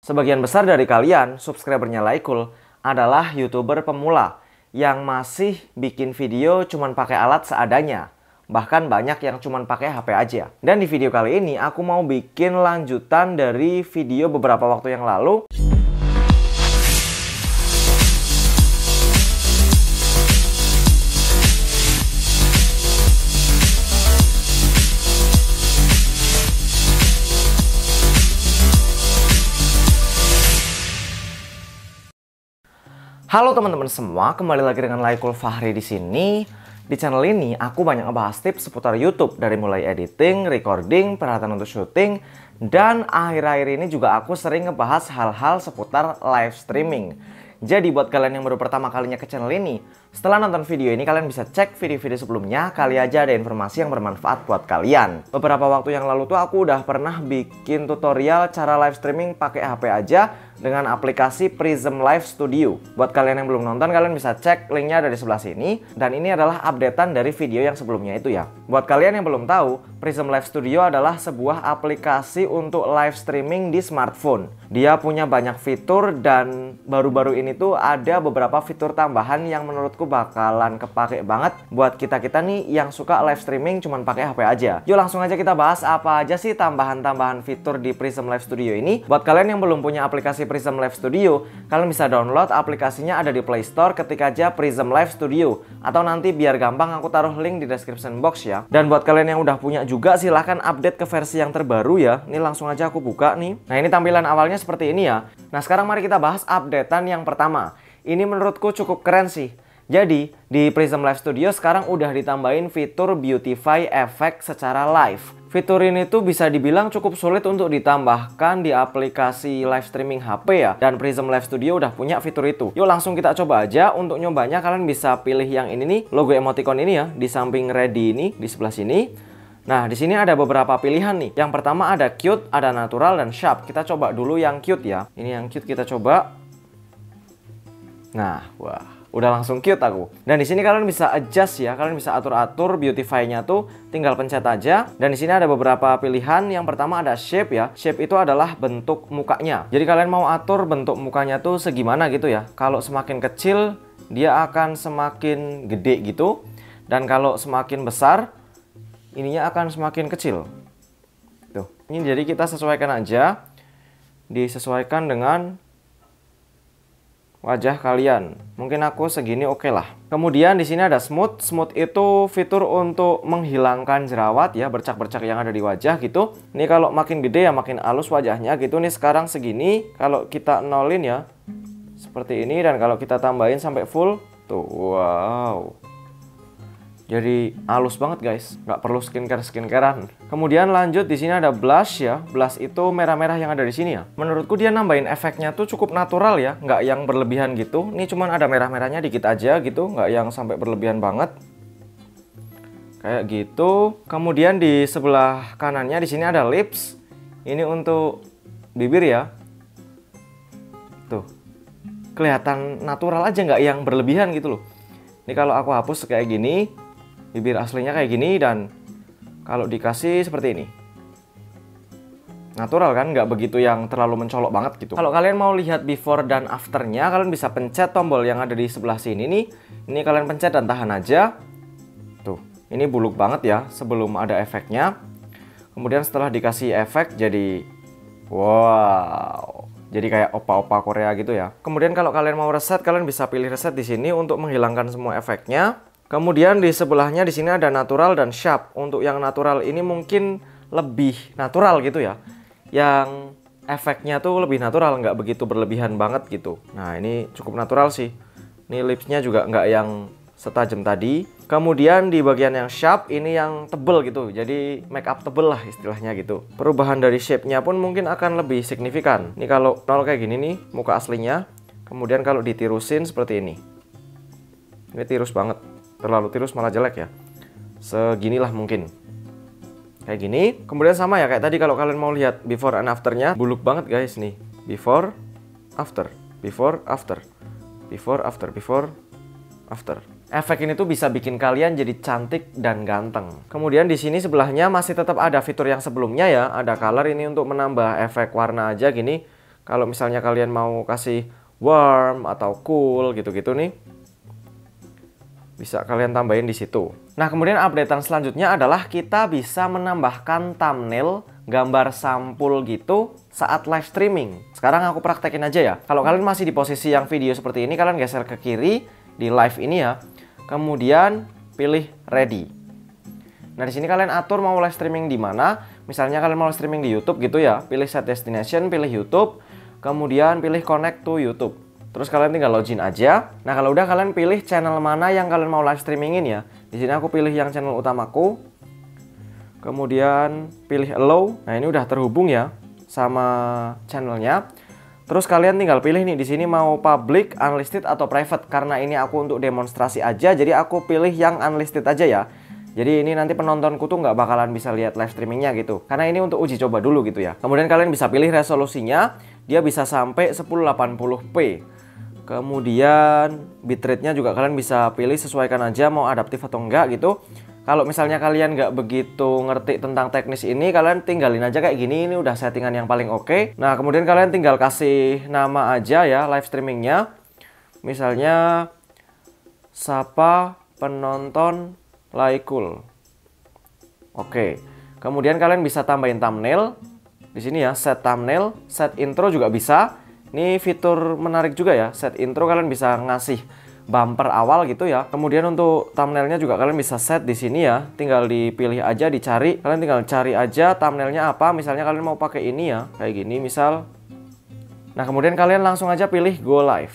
Sebagian besar dari kalian, subscribernya Laikul, adalah YouTuber pemula yang masih bikin video cuman pakai alat seadanya. Bahkan banyak yang cuman pakai HP aja. Dan di video kali ini aku mau bikin lanjutan dari video beberapa waktu yang lalu. Halo teman-teman semua, kembali lagi dengan Laikul Fahri di sini. Di channel ini aku banyak ngebahas tips seputar YouTube dari mulai editing, recording, peralatan untuk syuting, dan akhir-akhir ini juga aku sering ngebahas hal-hal seputar live streaming. Jadi buat kalian yang baru pertama kalinya ke channel ini, setelah nonton video ini kalian bisa cek video-video sebelumnya, kali aja ada informasi yang bermanfaat buat kalian. Beberapa waktu yang lalu tuh aku udah pernah bikin tutorial cara live streaming pakai HP aja dengan aplikasi Prism Live Studio. Buat kalian yang belum nonton, kalian bisa cek linknya ada di sebelah sini. Dan ini adalah updatean dari video yang sebelumnya itu ya. Buat kalian yang belum tahu, Prism Live Studio adalah sebuah aplikasi untuk live streaming di smartphone. Dia punya banyak fitur dan baru-baru ini tuh ada beberapa fitur tambahan yang menurutku bakalan kepake banget buat kita-kita nih yang suka live streaming cuman pakai HP aja. Yuk langsung aja kita bahas apa aja sih tambahan-tambahan fitur di Prism Live Studio ini. Buat kalian yang belum punya aplikasi Prism Live Studio, kalian bisa download aplikasinya ada di Play Store, ketik aja Prism Live Studio. Atau nanti biar gampang aku taruh link di description box ya. Dan buat kalian yang udah punya juga silahkan update ke versi yang terbaru ya. Ini langsung aja aku buka nih. Nah ini tampilan awalnya seperti ini ya. Nah sekarang mari kita bahas updatean yang pertama. Ini menurutku cukup keren sih. Jadi di Prism Live Studio sekarang udah ditambahin fitur Beautify Effect secara live. Fitur ini tuh bisa dibilang cukup sulit untuk ditambahkan di aplikasi live streaming HP ya. Dan Prism Live Studio udah punya fitur itu. Yuk langsung kita coba aja. Untuk nyobanya kalian bisa pilih yang ini nih, logo emoticon ini ya, di samping ready ini, di sebelah sini. Nah, di sini ada beberapa pilihan nih. Yang pertama ada cute, ada natural, dan sharp. Kita coba dulu yang cute ya. Ini yang cute kita coba. Nah, wah. Udah langsung cute aku. Dan di sini kalian bisa adjust ya, kalian bisa atur-atur beautify-nya tuh, tinggal pencet aja. Dan di sini ada beberapa pilihan. Yang pertama ada shape ya. Shape itu adalah bentuk mukanya. Jadi kalian mau atur bentuk mukanya tuh segimana gitu ya. Kalau semakin kecil, dia akan semakin gede gitu. Dan kalau semakin besar, ininya akan semakin kecil. Tuh. Ini jadi kita sesuaikan aja. Disesuaikan dengan wajah kalian. Mungkin aku segini oke lah. Kemudian di sini ada smooth. Smooth itu fitur untuk menghilangkan jerawat ya, bercak-bercak yang ada di wajah gitu. Ini kalau makin gede ya makin halus wajahnya gitu. Nih sekarang segini, kalau kita nolin ya seperti ini, dan kalau kita tambahin sampai full tuh, wow. Jadi halus banget guys, nggak perlu skincarean. Kemudian lanjut di sini ada blush ya. Blush itu merah-merah yang ada di sini ya. Menurutku dia nambahin efeknya tuh cukup natural ya, nggak yang berlebihan gitu. Ini cuman ada merah-merahnya dikit aja gitu, nggak yang sampai berlebihan banget. Kayak gitu. Kemudian di sebelah kanannya di sini ada lips. Ini untuk bibir ya. Tuh, kelihatan natural aja, nggak yang berlebihan gitu loh. Ini kalau aku hapus kayak gini. Bibir aslinya kayak gini, dan kalau dikasih seperti ini natural kan, nggak begitu yang terlalu mencolok banget gitu. Kalau kalian mau lihat before dan afternya, kalian bisa pencet tombol yang ada di sebelah sini nih. Ini kalian pencet dan tahan aja. Tuh, ini buluk banget ya sebelum ada efeknya. Kemudian setelah dikasih efek jadi wow. Jadi kayak opa-opa Korea gitu ya. Kemudian kalau kalian mau reset, kalian bisa pilih reset di sini untuk menghilangkan semua efeknya. Kemudian di sebelahnya di sini ada natural dan sharp. Untuk yang natural ini mungkin lebih natural gitu ya. Yang efeknya tuh lebih natural, nggak begitu berlebihan banget gitu. Nah ini cukup natural sih. Ini lipsnya juga nggak yang setajam tadi. Kemudian di bagian yang sharp ini yang tebel gitu. Jadi make up tebel lah istilahnya gitu. Perubahan dari shape-nya pun mungkin akan lebih signifikan. Ini kalau nol kayak gini nih muka aslinya. Kemudian kalau ditirusin seperti ini. Ini tirus banget. Terlalu tirus malah jelek ya. Seginilah mungkin. Kayak gini. Kemudian sama ya kayak tadi, kalau kalian mau lihat before and afternya, buluk banget guys nih. Before, after, before, after, before, after, before, after. Efek ini tuh bisa bikin kalian jadi cantik dan ganteng. Kemudian di sini sebelahnya masih tetap ada fitur yang sebelumnya ya. Ada color, ini untuk menambah efek warna aja gini. Kalau misalnya kalian mau kasih warm atau cool gitu-gitu nih, bisa kalian tambahin di situ. Nah, kemudian updatean selanjutnya adalah kita bisa menambahkan thumbnail, gambar sampul gitu saat live streaming. Sekarang aku praktekin aja ya. Kalau kalian masih di posisi yang video seperti ini, kalian geser ke kiri di live ini ya. Kemudian pilih ready. Nah, di sini kalian atur mau live streaming di mana. Misalnya kalian mau live streaming di YouTube gitu ya. Pilih set destination, pilih YouTube, kemudian pilih connect to YouTube. Terus kalian tinggal login aja. Nah, kalau udah kalian pilih channel mana yang kalian mau live streamingin ya. Di sini aku pilih yang channel utamaku. Kemudian pilih allow. Nah, ini udah terhubung ya sama channelnya. Terus kalian tinggal pilih nih di sini mau public, unlisted atau private. Karena ini aku untuk demonstrasi aja, jadi aku pilih yang unlisted aja ya. Jadi ini nanti penontonku tuh nggak bakalan bisa lihat live streamingnya gitu. Karena ini untuk uji coba dulu gitu ya. Kemudian kalian bisa pilih resolusinya. Dia bisa sampai 1080p. Kemudian bitrate-nya juga kalian bisa pilih, sesuaikan aja mau adaptif atau enggak gitu. Kalau misalnya kalian nggak begitu ngerti tentang teknis ini, kalian tinggalin aja kayak gini. Ini udah settingan yang paling oke. Nah, kemudian kalian tinggal kasih nama aja ya live streamingnya. Misalnya Sapa Penonton Laikul. Oke. Kemudian kalian bisa tambahin thumbnail. Di sini ya, set thumbnail, set intro juga bisa. Ini fitur menarik juga ya. Set intro kalian bisa ngasih bumper awal gitu ya. Kemudian untuk thumbnailnya juga kalian bisa set di sini ya. Tinggal dipilih aja, dicari. Kalian tinggal cari aja thumbnailnya apa. Misalnya kalian mau pakai ini ya, kayak gini misal. Nah, kemudian kalian langsung aja pilih go live.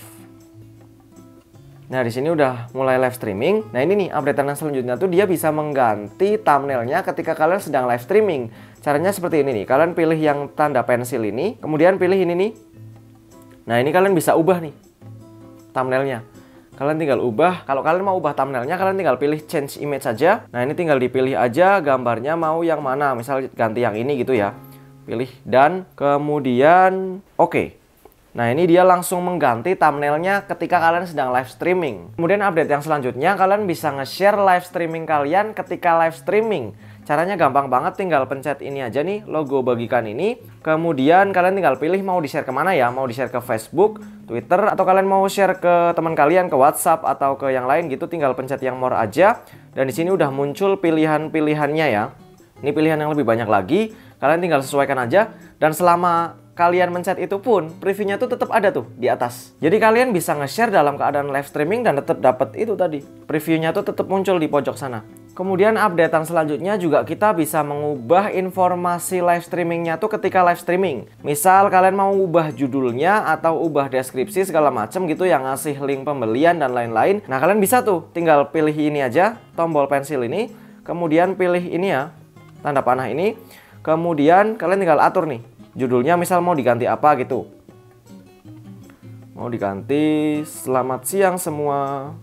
Nah, di sini udah mulai live streaming. Nah, ini nih updatean yang selanjutnya tuh dia bisa mengganti thumbnailnya ketika kalian sedang live streaming. Caranya seperti ini nih. Kalian pilih yang tanda pensil ini, kemudian pilih ini nih. Nah, ini kalian bisa ubah nih thumbnailnya. Kalian tinggal ubah. Kalau kalian mau ubah thumbnailnya, kalian tinggal pilih change image saja. Nah, ini tinggal dipilih aja gambarnya mau yang mana. Misal ganti yang ini gitu ya. Pilih dan kemudian oke. Nah, ini dia langsung mengganti thumbnailnya ketika kalian sedang live streaming. Kemudian update yang selanjutnya, kalian bisa nge-share live streaming kalian ketika live streaming. Caranya gampang banget, tinggal pencet ini aja nih, logo bagikan ini. Kemudian kalian tinggal pilih mau di-share kemana ya. Mau di-share ke Facebook, Twitter, atau kalian mau share ke teman kalian, ke WhatsApp, atau ke yang lain gitu. Tinggal pencet yang more aja. Dan di sini udah muncul pilihan-pilihannya ya. Ini pilihan yang lebih banyak lagi. Kalian tinggal sesuaikan aja. Dan selama kalian mencet itu pun, previewnya tuh tetap ada tuh di atas. Jadi kalian bisa nge-share dalam keadaan live streaming dan tetap dapat itu tadi. Previewnya tuh tetap muncul di pojok sana. Kemudian updatean selanjutnya juga kita bisa mengubah informasi live streamingnya tuh ketika live streaming. Misal kalian mau ubah judulnya atau ubah deskripsi segala macam gitu yang ngasih link pembelian dan lain-lain. Nah, kalian bisa tuh tinggal pilih ini aja, tombol pensil ini. Kemudian pilih ini ya, tanda panah ini. Kemudian kalian tinggal atur nih. Judulnya misal mau diganti apa gitu. Mau diganti selamat siang semua.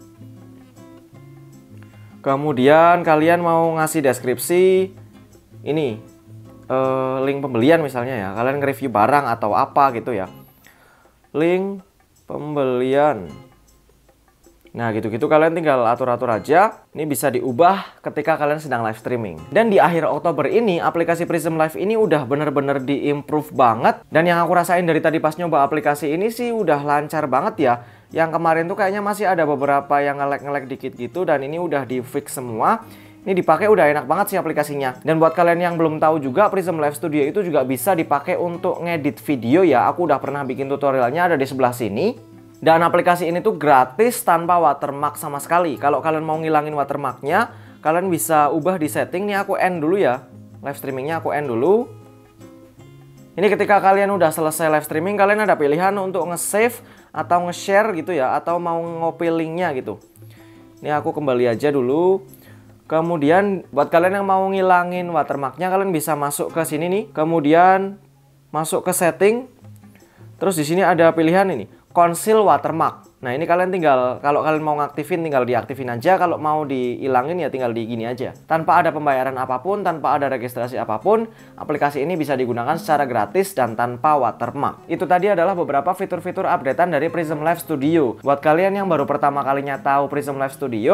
Kemudian kalian mau ngasih deskripsi ini link pembelian misalnya ya. Kalian nge-review barang atau apa gitu ya. Link pembelian. Nah, gitu-gitu kalian tinggal atur-atur aja. Ini bisa diubah ketika kalian sedang live streaming. Dan di akhir Oktober ini, aplikasi Prism Live ini udah bener-bener di-improve banget. Dan yang aku rasain dari tadi pas nyoba aplikasi ini sih udah lancar banget ya. Yang kemarin tuh kayaknya masih ada beberapa yang nge-lag dikit gitu. Dan ini udah di-fix semua. Ini dipakai udah enak banget sih aplikasinya. Dan buat kalian yang belum tahu juga, Prism Live Studio itu juga bisa dipakai untuk ngedit video ya. Aku udah pernah bikin tutorialnya, ada di sebelah sini. Dan aplikasi ini tuh gratis tanpa watermark sama sekali. Kalau kalian mau ngilangin watermarknya, kalian bisa ubah di setting. Nih aku end dulu ya. Live streamingnya aku end dulu. Ini ketika kalian udah selesai live streaming, kalian ada pilihan untuk nge-save atau nge-share gitu ya. Atau mau ngopi linknya gitu. Ini aku kembali aja dulu. Kemudian buat kalian yang mau ngilangin watermarknya, kalian bisa masuk ke sini nih. Kemudian masuk ke setting. Terus di sini ada pilihan ini. Conceal watermark. Nah, ini kalian tinggal, kalau kalian mau ngaktifin tinggal diaktifin aja. Kalau mau dihilangin ya tinggal di gini aja. Tanpa ada pembayaran apapun, tanpa ada registrasi apapun, aplikasi ini bisa digunakan secara gratis dan tanpa watermark. Itu tadi adalah beberapa fitur-fitur updatean dari Prism Live Studio. Buat kalian yang baru pertama kalinya tahu Prism Live Studio,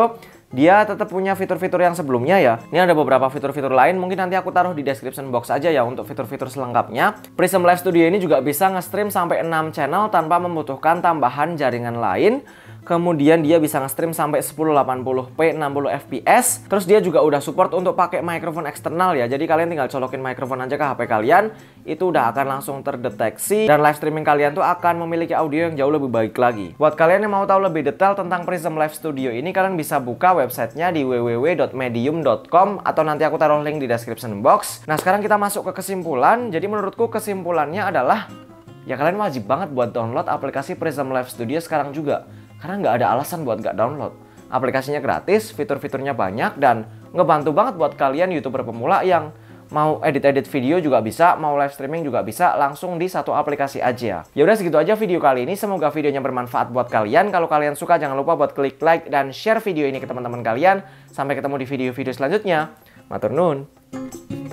dia tetap punya fitur-fitur yang sebelumnya ya. Ini ada beberapa fitur-fitur lain, mungkin nanti aku taruh di description box aja ya untuk fitur-fitur selengkapnya. Prism Live Studio ini juga bisa nge-stream sampai 6 channel tanpa membutuhkan tambahan jaringan lain. Kemudian dia bisa nge-stream sampai 1080p 60 fps. Terus dia juga udah support untuk pakai mikrofon eksternal ya. Jadi kalian tinggal colokin mikrofon aja ke HP kalian, itu udah akan langsung terdeteksi dan live streaming kalian tuh akan memiliki audio yang jauh lebih baik lagi. Buat kalian yang mau tahu lebih detail tentang Prism Live Studio ini, kalian bisa buka websitenya di www.medium.com atau nanti aku taruh link di description box. Nah, sekarang kita masuk ke kesimpulan. Jadi menurutku kesimpulannya adalah ya kalian wajib banget buat download aplikasi Prism Live Studio sekarang juga. Karena nggak ada alasan buat nggak download. Aplikasinya gratis, fitur-fiturnya banyak, dan ngebantu banget buat kalian YouTuber pemula yang mau edit-edit video juga bisa, mau live streaming juga bisa, langsung di satu aplikasi aja. Ya udah segitu aja video kali ini, semoga videonya bermanfaat buat kalian. Kalau kalian suka jangan lupa buat klik like dan share video ini ke teman-teman kalian. Sampai ketemu di video-video selanjutnya. Matur nuwun.